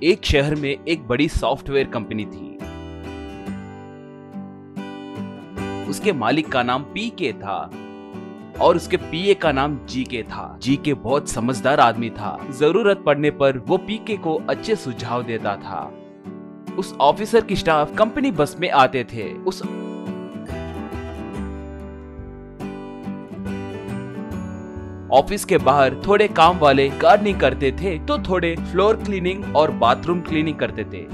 एक शहर में एक बड़ी सॉफ्टवेयर कंपनी थी। उसके मालिक का नाम पीके था और उसके पीए का नाम जीके था। जीके बहुत समझदार आदमी था। जरूरत पड़ने पर वो पीके को अच्छे सुझाव देता था। उस ऑफिसर की स्टाफ कंपनी बस में आते थे। उस ऑफिस के बाहर थोड़े काम वाले गार्डनिंग करते थे तो थोड़े फ्लोर क्लीनिंग और बाथरूम क्लीनिंग करते थे।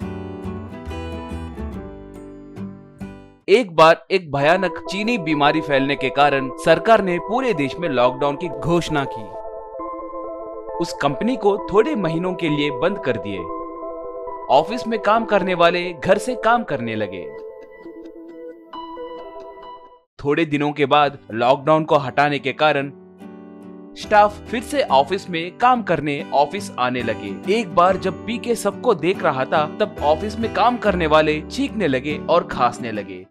एक बार एक भयानक चीनी बीमारी फैलने के कारण सरकार ने पूरे देश में लॉकडाउन की घोषणा की। उस कंपनी को थोड़े महीनों के लिए बंद कर दिए। ऑफिस में काम करने वाले घर से काम करने लगे। थोड़े दिनों के बाद लॉकडाउन को हटाने के कारण स्टाफ फिर से ऑफिस में काम करने ऑफिस आने लगे। एक बार जब पीके सबको देख रहा था तब ऑफिस में काम करने वाले चीखने लगे और खांसने लगे।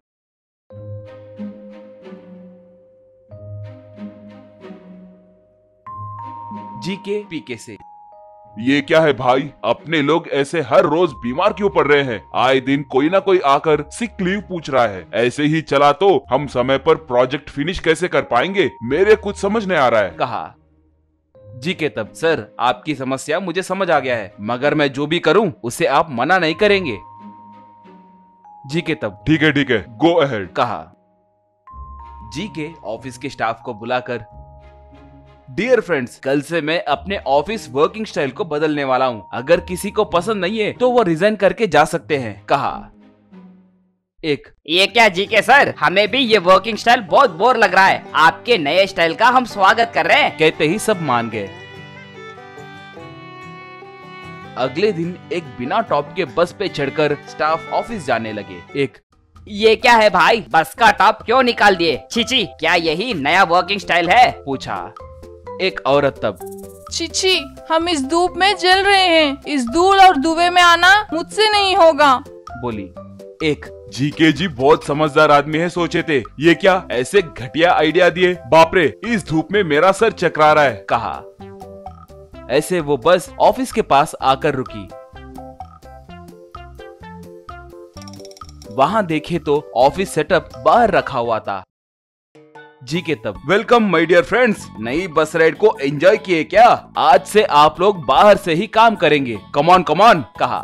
जीके पीके से, ये क्या है भाई, अपने लोग ऐसे हर रोज बीमार क्यों पड़ रहे हैं? आए दिन कोई ना कोई आकर सिक लीव पूछ रहा है। ऐसे ही चला तो हम समय पर प्रोजेक्ट फिनिश कैसे कर पाएंगे? मेरे कुछ समझ नहीं आ रहा है। कहा जीके तब, सर आपकी समस्या मुझे समझ आ गया है, मगर मैं जो भी करूं उसे आप मना नहीं करेंगे। जीके तब, ठीक है, गो अहेड। कहा। जीके ऑफिस के स्टाफ को बुलाकर, डियर फ्रेंड्स, कल से मैं अपने ऑफिस वर्किंग स्टाइल को बदलने वाला हूँ। अगर किसी को पसंद नहीं है तो वो रिजाइन करके जा सकते हैं। कहा। एक, ये क्या जीके सर, हमें भी ये वर्किंग स्टाइल बहुत बोर लग रहा है। आपके नए स्टाइल का हम स्वागत कर रहे हैं। कहते ही सब मान गए। अगले दिन एक बिना टॉप के बस पे चढ़कर स्टाफ ऑफिस जाने लगे। एक, ये क्या है भाई, बस का टॉप क्यों निकाल दिए? छी, क्या यही नया वर्किंग स्टाइल है? पूछा एक औरत तब। छी, हम इस धूप में जल रहे हैं। इस धूल और धुएं में आना मुझसे नहीं होगा, बोली। एक, जीके जी बहुत समझदार आदमी है, सोचे थे ये क्या ऐसे घटिया आइडिया दिए? बाप रे, इस धूप में मेरा सर चकरा रहा है। कहा। ऐसे वो बस ऑफिस के पास आकर रुकी। वहां देखे तो ऑफिस सेटअप बाहर रखा हुआ था। जीके तब, वेलकम माय डियर फ्रेंड्स, नई बस राइड को एंजॉय किए क्या? आज से आप लोग बाहर से ही काम करेंगे। कमॉन। कहा।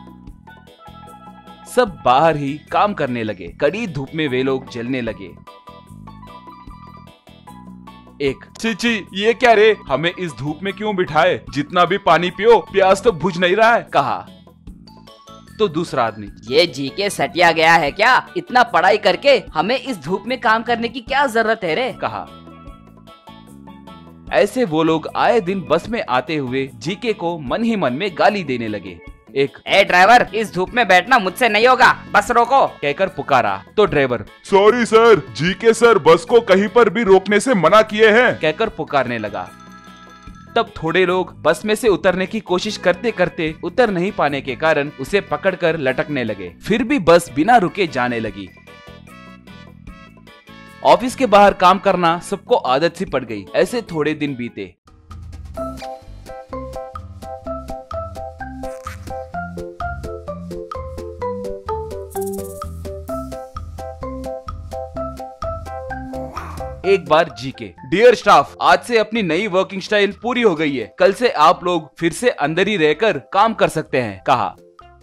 सब बाहर ही काम करने लगे। कड़ी धूप में वे लोग जलने लगे। एक, छी, ये क्या रे, हमें इस धूप में क्यों बिठाए? जितना भी पानी पियो, प्यास तो बुझ नहीं रहा है। कहा। तो दूसरा आदमी, ये जीके सटिया गया है क्या? इतना पढ़ाई करके हमें इस धूप में काम करने की क्या जरूरत है रे? कहा। ऐसे वो लोग आए दिन बस में आते हुए जीके को मन ही मन में गाली देने लगे। एक, ए ड्राइवर, इस धूप में बैठना मुझसे नहीं होगा, बस रोको, कहकर पुकारा। तो driver, sorry sir, GK sir bus को कहीं पर भी रोकने से मना किए हैं, कहकर पुकारने लगा। तब थोड़े लोग बस में से उतरने की कोशिश करते करते उतर नहीं पाने के कारण उसे पकड़कर लटकने लगे। फिर भी बस बिना रुके जाने लगी। ऑफिस के बाहर काम करना सबको आदत सी पड़ गई। ऐसे थोड़े दिन बीते। एक बार जीके, डियर स्टाफ, आज से अपनी नई वर्किंग स्टाइल पूरी हो गई है। कल से आप लोग फिर से अंदर ही रहकर काम कर सकते हैं। कहा।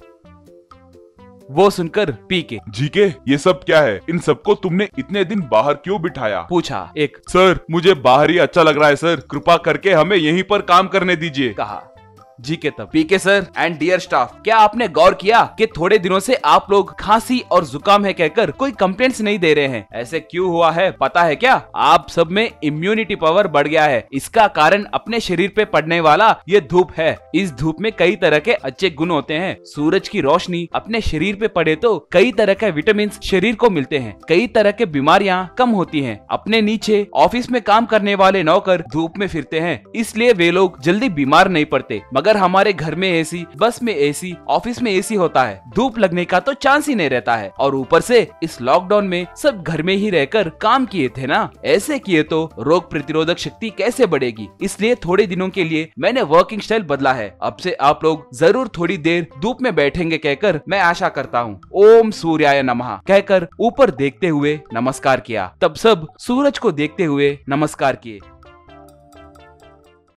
वो सुनकर पीके, जीके ये सब क्या है? इन सबको तुमने इतने दिन बाहर क्यों बिठाया? पूछा। एक, सर मुझे बाहर ही अच्छा लग रहा है सर, कृपा करके हमें यहीं पर काम करने दीजिए। कहा। जीके तब, PK sir and dear staff, क्या आपने गौर किया कि थोड़े दिनों से आप लोग खांसी और जुकाम है कहकर कोई कंप्लेंट्स नहीं दे रहे हैं? ऐसे क्यों हुआ है पता है क्या? आप सब में इम्यूनिटी पावर बढ़ गया है। इसका कारण अपने शरीर पे पड़ने वाला ये धूप है। इस धूप में कई तरह के अच्छे गुण होते हैं। सूरज की रोशनी अपने शरीर पे पड़े तो कई तरह के विटामिन शरीर को मिलते हैं। कई तरह के बीमारियां कम होती हैं। अपने नीचे ऑफिस में काम करने वाले नौकर धूप में फिरते हैं, इसलिए वे लोग जल्दी बीमार नहीं पड़ते। अगर हमारे घर में एसी, बस में एसी, ऑफिस में एसी होता है, धूप लगने का तो चांस ही नहीं रहता है। और ऊपर से इस लॉकडाउन में सब घर में ही रहकर काम किए थे ना, ऐसे किए तो रोग प्रतिरोधक शक्ति कैसे बढ़ेगी। इसलिए थोड़े दिनों के लिए मैंने वर्किंग स्टाइल बदला है। अब से आप लोग जरूर थोड़ी देर धूप में बैठेंगे कहकर मैं आशा करता हूँ। ओम सूर्याय नमः कहकर ऊपर देखते हुए नमस्कार किया। तब सब सूरज को देखते हुए नमस्कार किए।